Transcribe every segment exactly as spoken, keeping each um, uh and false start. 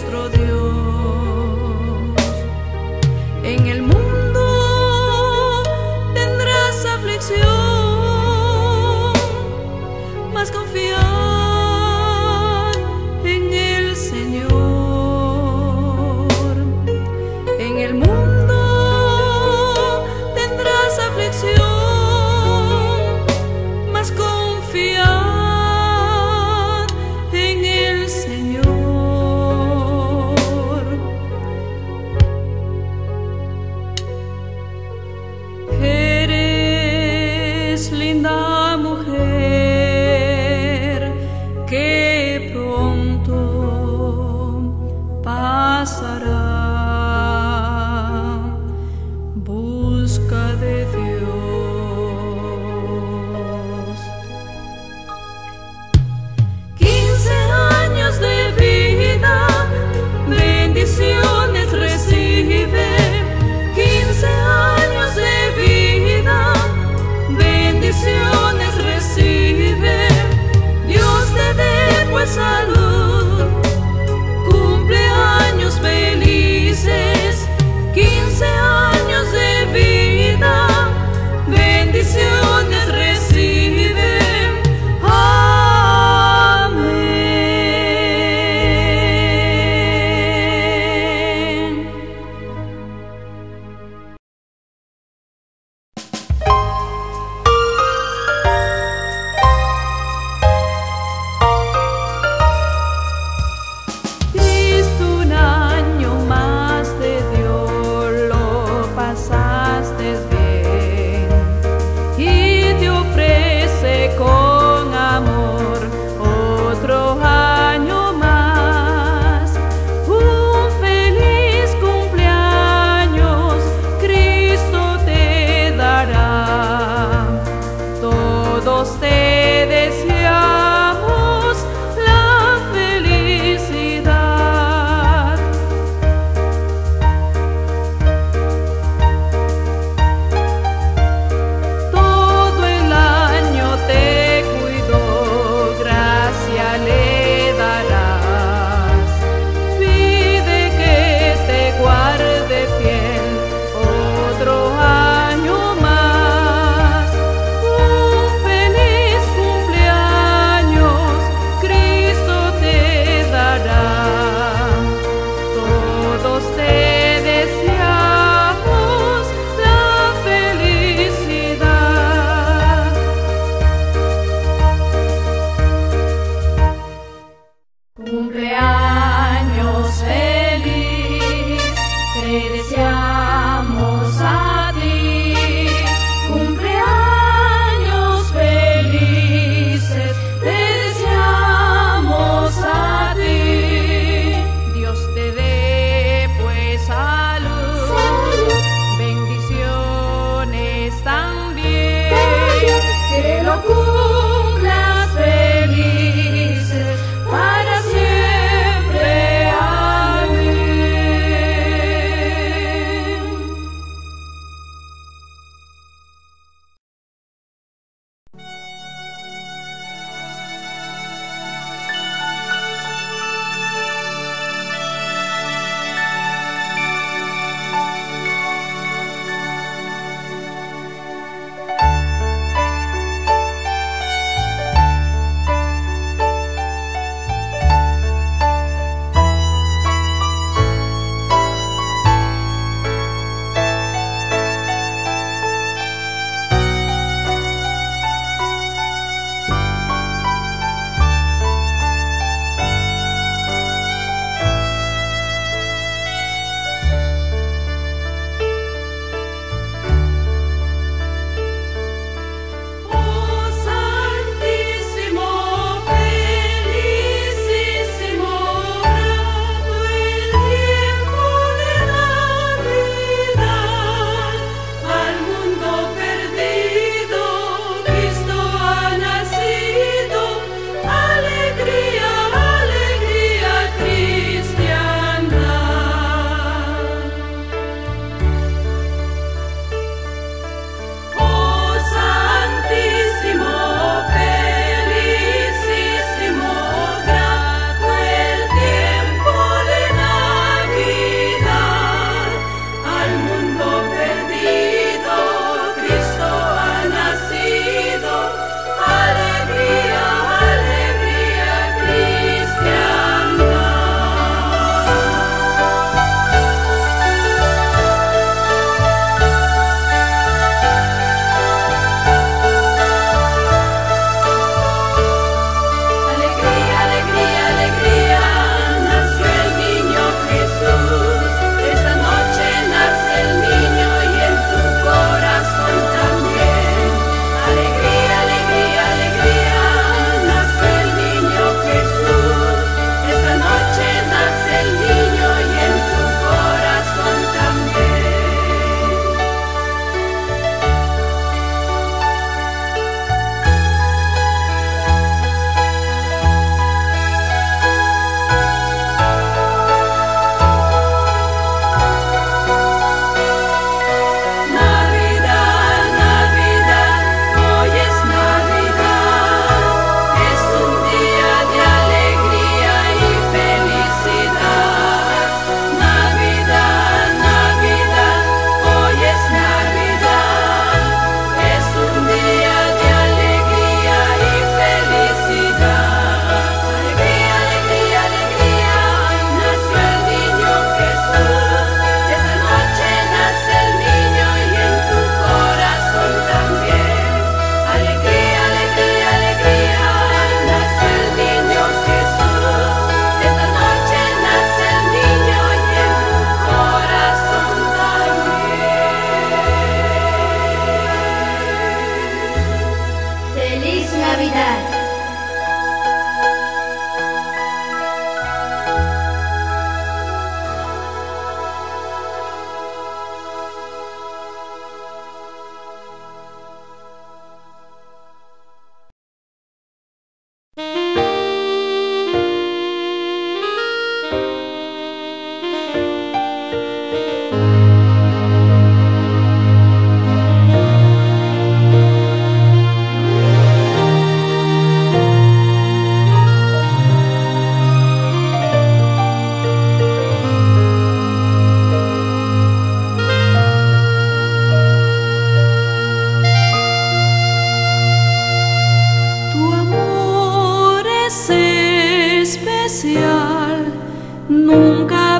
nuestro Dios. En el mundo tendrás aflicción, mas confiad en el Señor. En el mundo tendrás aflicción, mas confiad en el Señor. Eres linda mujer que pronto pasará. Busca de Dios. Quince años de vida, bendiciones recibe. Quince años de vida, bendiciones recibe. Dios te dé pues salud, cumpleaños feliz.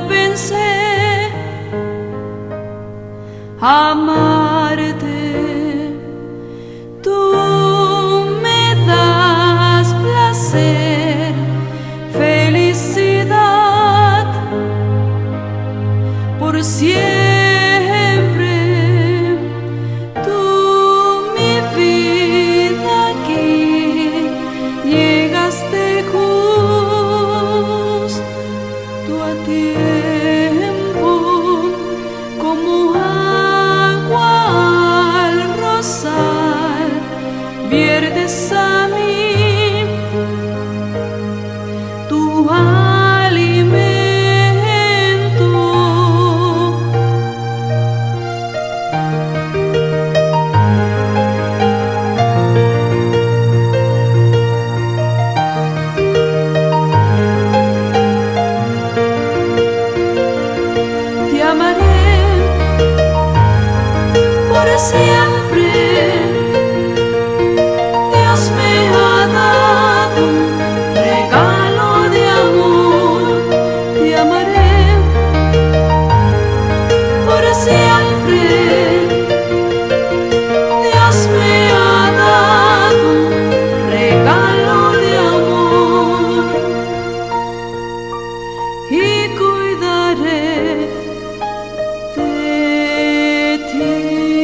pensé amarte. Tú me das placer, felicidad por siempre. Tú, mi vida aquí, llegaste justo a tiempo, como agua al rosal, viertes a mí tu alimento. Te amaré por siempre. Dios me ha dado un regalo de amor. Te amaré por siempre. Dios me ha dado un regalo de amor y cuidaré de ti.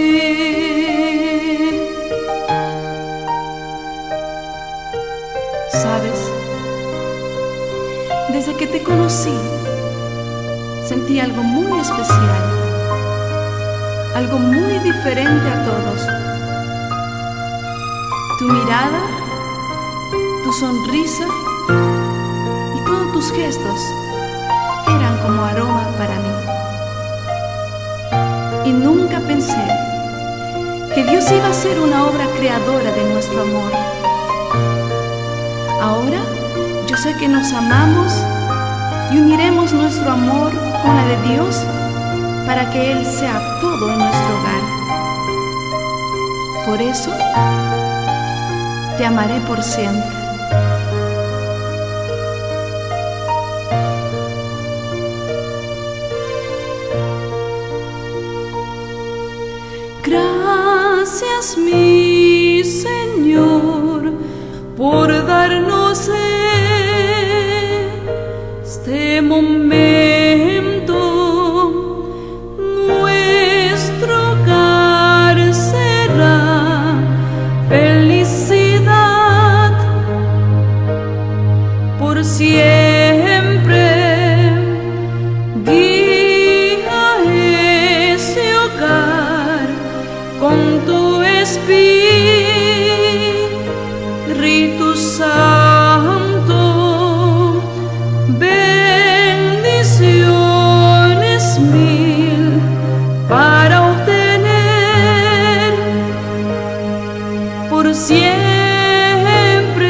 ¿Sabes? Desde que te conocí, sentí algo muy especial, algo muy diferente a todos. Tu mirada, tu sonrisa y todos tus gestos eran como aroma para mí. Y nunca pensé que Dios iba a hacer una obra creadora de nuestro amor. Ahora yo sé que nos amamos y uniremos nuestro amor con la de Dios para que Él sea todo en nuestro hogar. Por eso te amaré por siempre. Gracias, mi Señor, por darnos este momento. Nuestro hogar será felicidad por siempre. Guía ese hogar con tu Espíritu Santo. Bendiciones mil para obtener por siempre.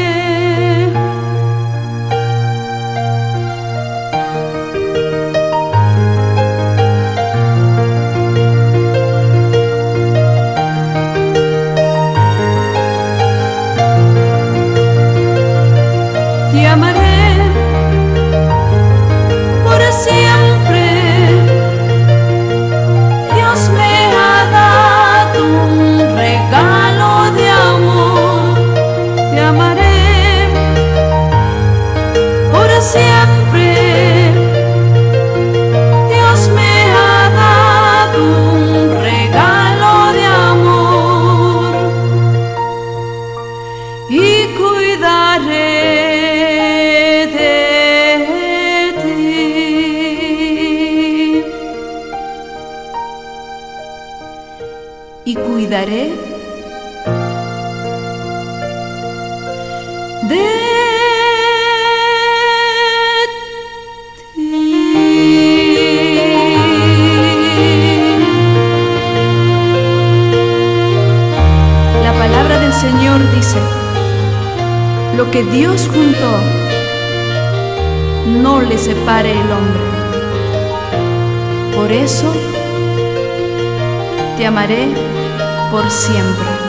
Te amaré por siempre. Dios me ha dado un regalo de amor. Te amaré por siempre. Dios me ha dado un regalo de amor y cuidaré de ti. Y cuidaré de ti. La palabra del Señor dice: lo que Dios juntó, no le separe el hombre. Por eso te amaré por siempre.